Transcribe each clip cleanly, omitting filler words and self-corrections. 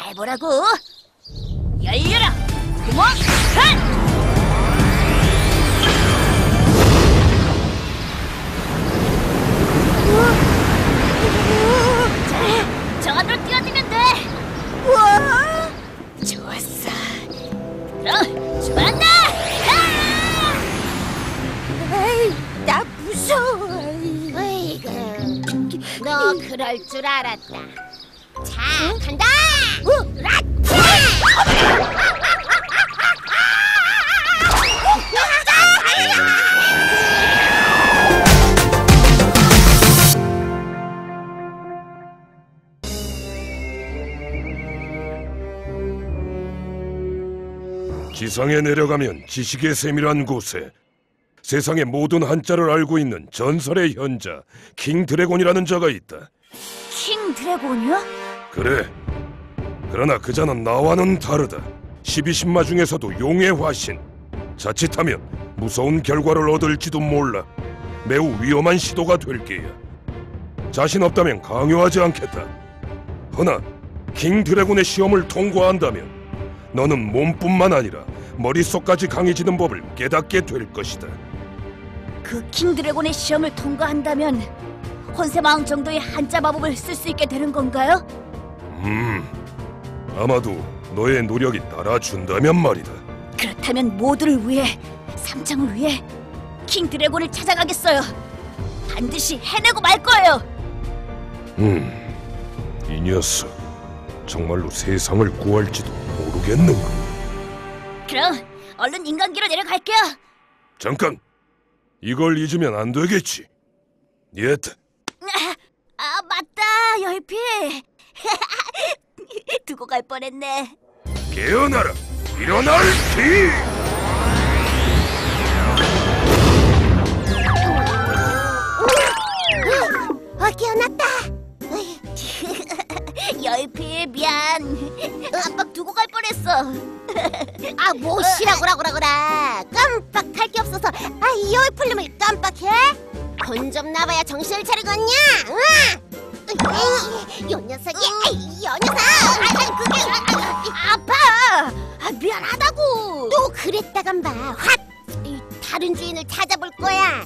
해보라고. 열려라, 구멍 칸! 저 안으로 뛰어들면 돼. 우와! 좋았어. 그럼 출발한다. 에이, 나 무서워. 어이구, 너 그럴 줄 알았다. 자, 간다. 라차! 지상에 내려가면 지식의 샘이란 곳에 세상의 모든 한자를 알고 있는 전설의 현자 킹 드래곤이라는 자가 있다. 킹 드래곤이요? 그래. 그러나 그 자는 나와는 다르다. 12신마 중에서도 용의 화신. 자칫하면 무서운 결과를 얻을지도 몰라. 매우 위험한 시도가 될 게야. 자신 없다면 강요하지 않겠다. 허나 킹 드래곤의 시험을 통과한다면 너는 몸뿐만 아니라 머릿속까지 강해지는 법을 깨닫게 될 것이다. 그 킹 드래곤의 시험을 통과한다면 혼세마왕 정도의 한자 마법을 쓸 수 있게 되는 건가요? 아마도 너의 노력이 따라준다면 말이다. 그렇다면 모두를 위해, 삼장을 위해 킹 드래곤을 찾아가겠어요. 반드시 해내고 말 거예요. 이 녀석 정말로 세상을 구할지도 모르겠는가. 그럼 얼른 인간기로 내려갈게요. 잠깐! 이걸 잊으면 안 되겠지. 예트. 아 맞다, 열피. 두고 갈 뻔했네. 깨어나라! 일어날 티! 깨어났다. 열피 미안. 깜빡 두고 갈 뻔했어. 못 쉬라고라. 깜빡할 게 없어서 이 열풀림을 깜빡해? 돈 좀 나봐야 정신을 차리겠냐? 요 녀석이, 요 녀석! 그게 아파. 미안하다고. 또 그랬다간 봐. 확! 다른 주인을 찾아볼 거야.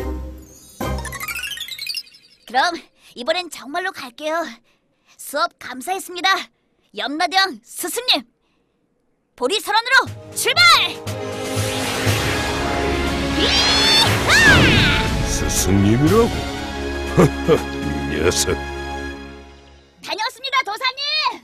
그럼 이번엔 정말로 갈게요. 수업 감사했습니다. 염라대왕 스승님. 보리설원으로 출발! 스승님이라고? 이 녀석. 다녀왔습니다, 도사님.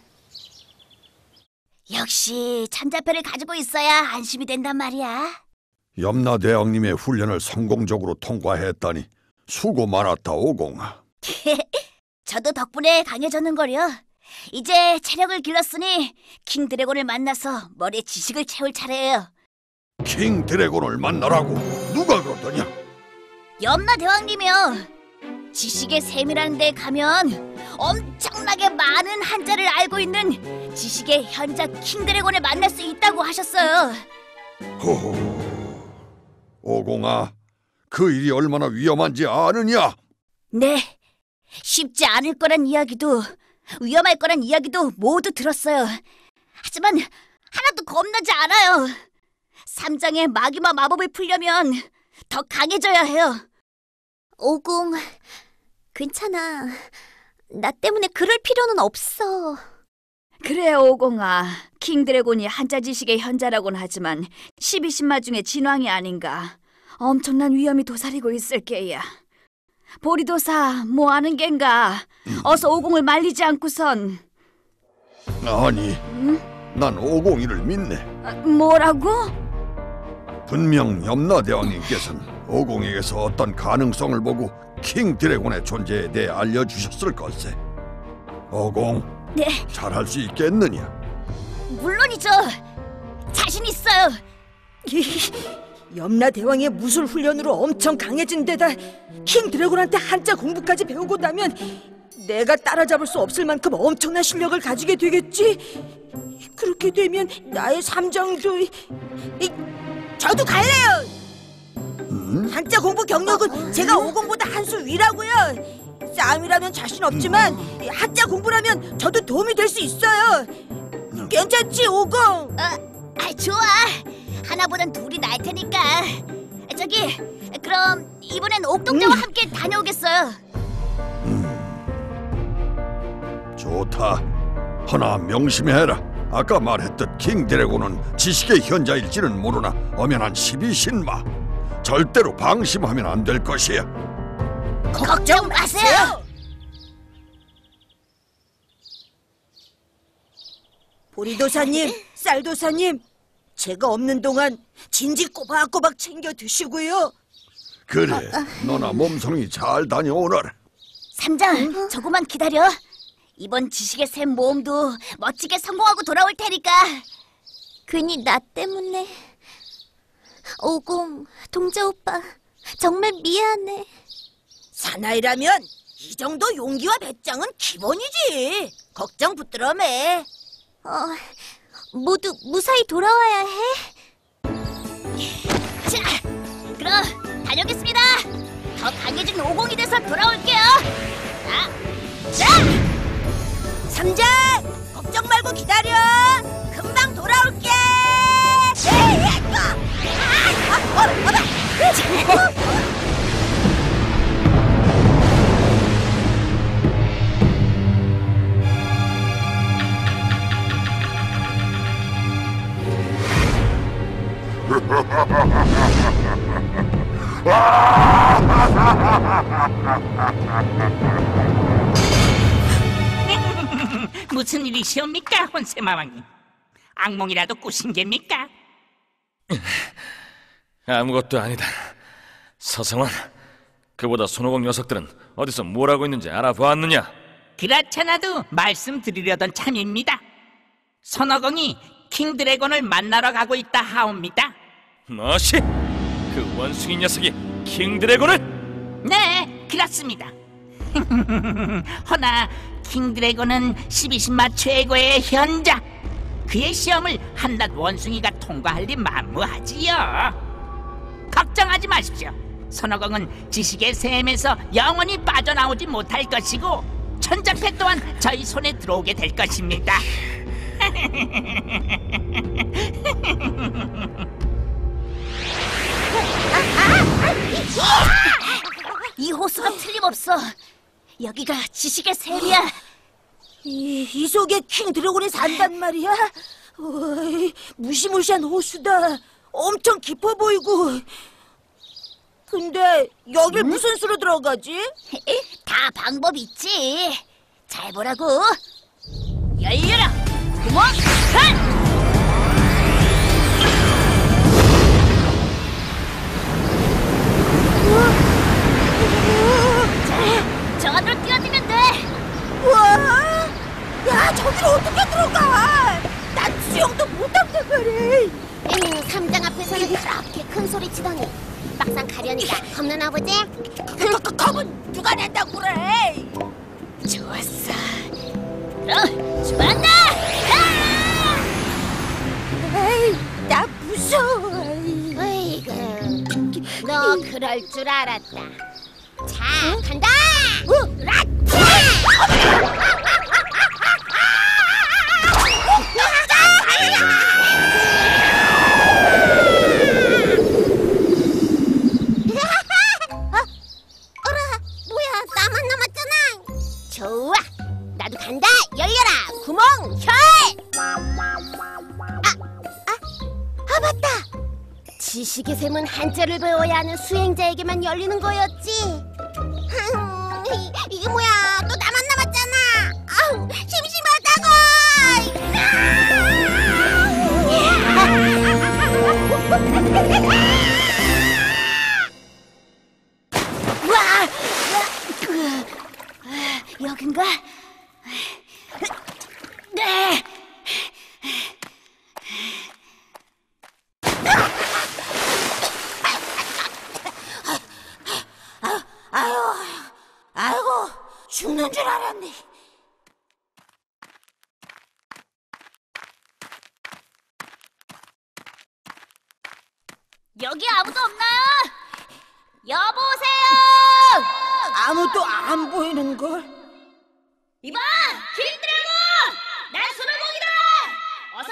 역시 참자패를 가지고 있어야 안심이 된단 말이야. 염라대왕님의 훈련을 성공적으로 통과했다니 수고 많았다, 오공아. 저도 덕분에 강해졌는걸요. 이제 체력을 길렀으니 킹 드래곤을 만나서 머리에 지식을 채울 차례예요. 킹 드래곤을 만나라고 누가 그러더냐? 염라대왕님이요. 지식의 샘이라는 데 가면 엄청나게 많은 한자를 알고 있는 지식의 현자 킹 드래곤을 만날 수 있다고 하셨어요. 호호, 오공아, 그 일이 얼마나 위험한지 아느냐? 네, 쉽지 않을 거란 이야기도 위험할 거란 이야기도 모두 들었어요. 하지만 하나도 겁나지 않아요. 삼장의 마귀마 마법을 풀려면 더 강해져야 해요. 오공, 괜찮아. 나 때문에 그럴 필요는 없어. 그래, 오공아. 킹 드래곤이 한자 지식의 현자라고는 하지만 12신마 중에 진왕이 아닌가. 엄청난 위험이 도사리고 있을 게야. 보리도사, 뭐 하는 겐가? 어서 오공을 말리지 않고선. 아니, 난 오공이를 믿네. 뭐라고? 분명 염라대왕님께서는 오공에게서 어떤 가능성을 보고 킹 드래곤의 존재에 대해 알려주셨을 걸세. 오공, 네, 잘할 수 있겠느냐? 물론이죠. 자신 있어요. 염라대왕의 무술 훈련으로 엄청 강해진 데다 킹 드래곤한테 한자 공부까지 배우고 나면 내가 따라잡을 수 없을 만큼 엄청난 실력을 가지게 되겠지? 그렇게 되면 나의 삼장도... 저도 갈래요! 한자 공부 경력은 제가 오공보다 한 수 위라고요. 싸움이라면 자신 없지만 한자 공부라면 저도 도움이 될 수 있어요. 괜찮지, 오공? 좋아. 하나보단 둘이 나을 테니까. 저기, 그럼 이번엔 옥동자와 함께 다녀오겠어요. 좋다. 허나 명심해라. 아까 말했듯 킹 드래곤은 지식의 현자일지는 모르나 엄연한 12신마. 절대로 방심하면 안 될 것이야. 걱정 마세요. 보리도사님, 쌀도사님, 제가 없는 동안 진지 꼬박꼬박 챙겨 드시고요. 그래, 너나 몸성이 잘 다녀오너라. 삼장, 조금만 기다려. 이번 지식의 샘 모험도 멋지게 성공하고 돌아올 테니까. 괜히 나 때문에. 오공, 동자 오빠, 정말 미안해. 사나이라면 이 정도 용기와 배짱은 기본이지. 걱정 붙들어매. 모두 무사히 돌아와야 해. 자, 그럼 다녀오겠습니다. 더 강해진 오공이 돼서 돌아올게요. 자! 삼장, 걱정 말고 기다려. 금방 돌아올게. 무슨 일이시옵니까, 혼세마왕님? 악몽이라도 꾸신 geb니까? 아무것도 아니다. 서성원, 그보다 손오공 녀석들은 어디서 뭘 하고 있는지 알아보았느냐? 그렇잖아도 말씀드리려던 참입니다. 손오공이 킹 드래곤을 만나러 가고 있다 하옵니다. 뭐시? 그 원숭이 녀석이 킹 드래곤을? 네, 그렇습니다. 허나 킹 드래곤은 12신마 최고의 현자. 그의 시험을 한낱 원숭이가 통과할 리 만무하지요. 걱정하지 마십시오. 손오공은 지식의 샘에서 영원히 빠져나오지 못할 것이고 천자패 또한 저희 손에 들어오게 될 것입니다. 이 호수가 틀림없어. 여기가 지식의 샘이야. 이 속에 킹 드래곤이 산단 말이야? 어이, 무시무시한 호수다. 엄청 깊어 보이고. 근데 여길 무슨 수로 들어가지? 다 방법 있지. 잘 보라고. 열려라. 구멍 칸. 저 안으로 뛰어들면 돼. 우와! 야, 저기로 어떻게 들어가? 난 수영도 못한단 말이야. 삼장 앞에서는 그렇게 큰 소리 치더니 막상 가려니까 겁나나 보지? 겁은 누가 낸다고 그래? 좋았어. 그럼 출발한다. 에이, 나 무서워. 어이구, 너 그럴 줄 알았다. 자, 간다. 뭐야, 나만 남았잖아. 좋아, 나도 간다. 열려라, 구멍, 혈. 맞다. 지식의 샘은 한자를 배워야 하는 수행자에게만 열리는 거였지. 이게 뭐야, 또 나만 남았잖아. 아우, 심심하다고. 와, 여긴가? 네. 아이고, 죽는 줄 알았네. 여기 아무도 없나요? 여보세요. 아무도 안 보이는걸? 이봐, 킹드래곤! 난 손오공이다!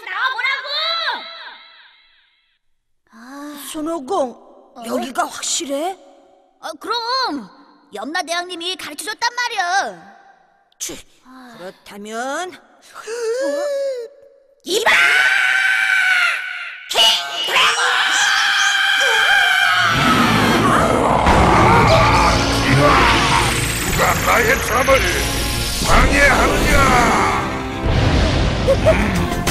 손오공, 여기가 확실해? 그럼 염라대왕님이 가르쳐줬단 말이야. 그렇다면 이봐! 누가 나의 잠을 방해하느냐?